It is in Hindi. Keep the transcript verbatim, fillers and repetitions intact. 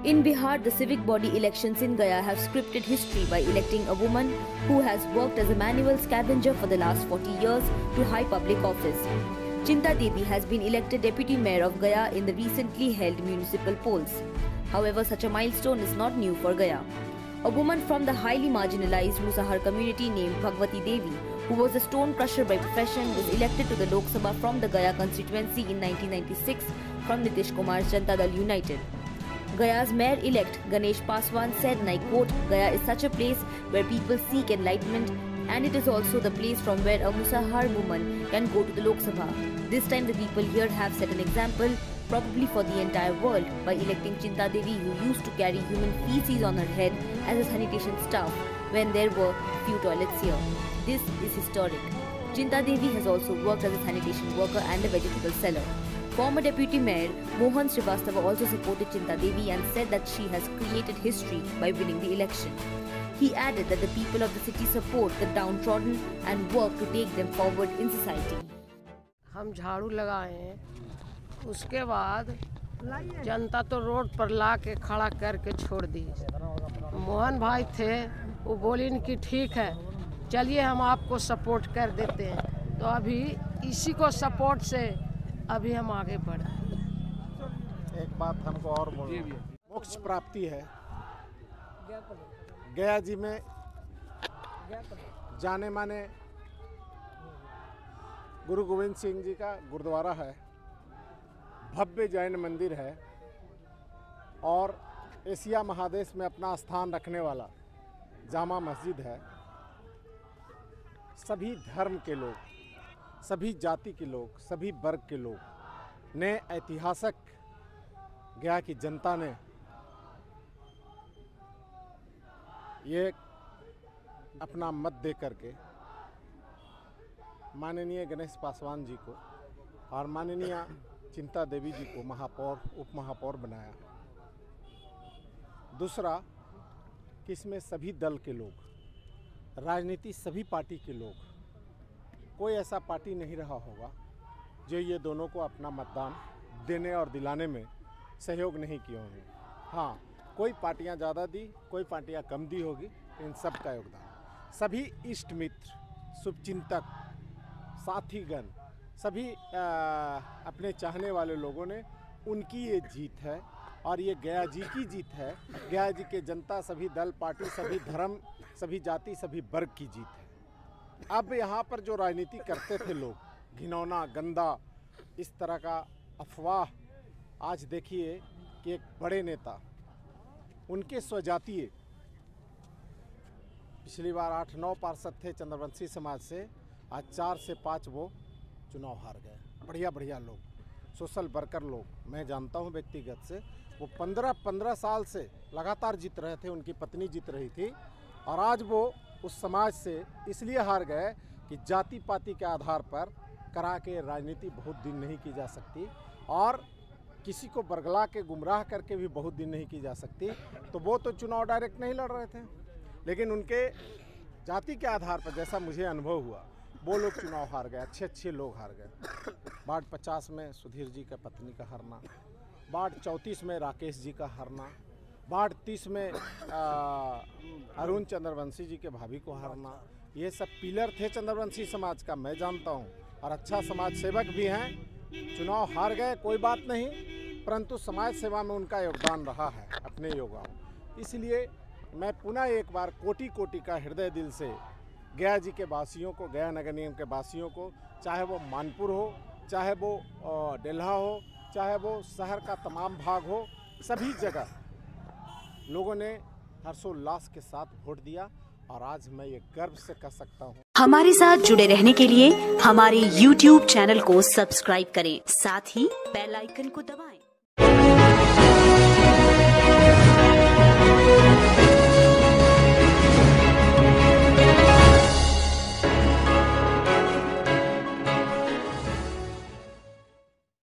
In Bihar, the civic body elections in Gaya have scripted history by electing a woman who has worked as a manual scavenger for the last forty years to high public office. Chinta Devi has been elected deputy mayor of Gaya in the recently held municipal polls. However, such a milestone is not new for Gaya. A woman from the highly marginalized Musahar community named Bhagwati Devi, who was a stone crusher by profession, was elected to the Lok Sabha from the Gaya constituency in nineteen ninety-six from Nitish Kumar's Janata Dal United. Gaya's mayor-elect Ganesh Paswan said, and I quote, "Gaya is such a place where people seek enlightenment, and it is also the place from where a Musahar woman can go to the Lok Sabha. This time the people here have set an example, probably for the entire world, by electing Chinta Devi, who used to carry human feces on her head as a sanitation staff when there were few toilets here. This is historic." Chinta Devi has also worked as a sanitation worker and a vegetable seller. Former Deputy Mayor Mohan Srivastava also supported Chinta Devi and said that she has created history by winning the election. He added that the people of the city support the downtrodden and work to take them forward in society. हम झाड़ू लगाए हैं, उसके बाद जनता तो रोड पर ला के खड़ा करके छोड़ दी। मोहन भाई थे, वो बोली कि ठीक है, चलिए हम आपको सपोर्ट कर देते हैं। तो अभी इसी को सपोर्ट से अभी हम आगे बढ़े। एक बात हमको और बोलनी है, मोक्ष प्राप्ति है। गया जी में जाने माने गुरु गोविंद सिंह जी का गुरुद्वारा है, भव्य जैन मंदिर है और एशिया महादेश में अपना स्थान रखने वाला जामा मस्जिद है। सभी धर्म के लोग, सभी जाति के लोग, सभी वर्ग के लोग ने ऐतिहासिक गया की जनता ने ये अपना मत दे करके माननीय गणेश पासवान जी को और माननीय चिंता देवी जी को महापौर उप महापौर बनाया। दूसरा कि इसमें सभी दल के लोग, राजनीति सभी पार्टी के लोग, कोई ऐसा पार्टी नहीं रहा होगा जो ये दोनों को अपना मतदान देने और दिलाने में सहयोग नहीं किए होंगे। हाँ, कोई पार्टियां ज़्यादा दी, कोई पार्टियां कम दी होगी, इन सब का योगदान सभी इष्ट मित्र, शुभचिंतक, साथीगण, सभी आ, अपने चाहने वाले लोगों ने, उनकी ये जीत है और ये गया जी की जीत है। गया जी के जनता, सभी दल पार्टी, सभी धर्म, सभी जाति, सभी वर्ग की जीत है। अब यहाँ पर जो राजनीति करते थे लोग, घिनौना, गंदा, इस तरह का अफवाह, आज देखिए कि एक बड़े नेता, उनके स्वजातीय, पिछली बार आठ नौ पार्षद थे चंद्रवंशी समाज से, आज चार से पाँच वो चुनाव हार गए। बढ़िया बढ़िया लोग, सोशल वर्कर लोग, मैं जानता हूँ व्यक्तिगत से, वो पंद्रह पंद्रह साल से लगातार जीत रहे थे, उनकी पत्नी जीत रही थी और आज वो उस समाज से इसलिए हार गए कि जाति पाति के आधार पर करा के राजनीति बहुत दिन नहीं की जा सकती और किसी को बरगला के गुमराह करके भी बहुत दिन नहीं की जा सकती। तो वो तो चुनाव डायरेक्ट नहीं लड़ रहे थे, लेकिन उनके जाति के आधार पर, जैसा मुझे अनुभव हुआ, वो लोग चुनाव हार गए, अच्छे अच्छे लोग हार गए। वार्ड पचास में सुधीर जी का पत्नी का हारना, वार्ड चौंतीस में राकेश जी का हारना, वार्ड तीस में अरुण चंद्रवंशी जी के भाभी को हारना, ये सब पिलर थे चंद्रवंशी समाज का, मैं जानता हूँ, और अच्छा समाज सेवक भी हैं। चुनाव हार गए, कोई बात नहीं, परंतु समाज सेवा में उनका योगदान रहा है, अपने योगदान। इसलिए मैं पुनः एक बार कोटि कोटि का हृदय दिल से गया जी के वासियों को, गया नगर निगम के वासियों को, चाहे वो मानपुर हो, चाहे वो डेल्हा हो, चाहे वो शहर का तमाम भाग हो, सभी जगह लोगों ने हर्षोल्लास के साथ वोट दिया और आज मैं ये गर्व से कह सकता हूँ। हमारे साथ जुड़े रहने के लिए हमारे यूट्यूब चैनल को सब्सक्राइब करें, साथ ही बेल आइकन को दबाएं।